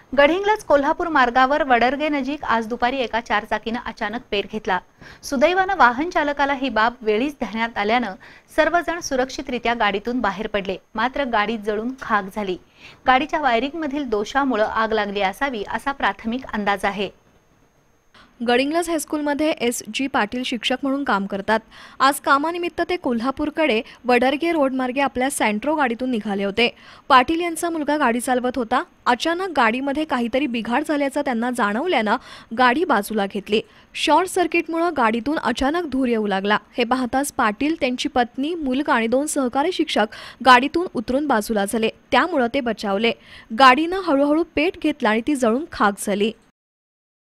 गडिंग्लज कोल्हापूर मार्गावर वडरगे नजीक आज दुपारी एका चारचाकीने अचानक पेट घेतला। सुदैवाने वाहन चालकाला ही बाब वेळीच ध्यानात आल्याने सर्वजण सुरक्षितरित्या गाडीतून बाहेर पडले, मात्र गाडी जळून खाक झाली। गाडीच्या वायरिंग मधील दोषामुळे आग लागली असावी असा प्राथमिक अंदाज आहे। गडिंग्लज हायस्कूलमध्ये एस.जी. पाटील शिक्षक म्हणून काम करतात। आज कामानिमित्त ते कोल्हापूरकडे वडरगे रोड मार्गे आपल्या सँट्रो गाडीतून निघाले होते। पाटील यांचा मुलगा गाडी चालवत होता। अचानक गाडीमध्ये काहीतरी बिघाड झाल्याचं त्यांना जाणवल्याने गाडी बाजूला घेतली। शॉर्ट सर्किटमुळे गाडीतून अचानक धूर येऊ लागला। हे पाहताच पाटील, त्यांची पत्नी, मुलगा आणि 2 सहकारी शिक्षक गाडीतून उतरून बाजूला झाले। त्यामुळे ते बचावले। गाडीने हळूहळू पेट घेतला आणि ती जळून खाक झाली।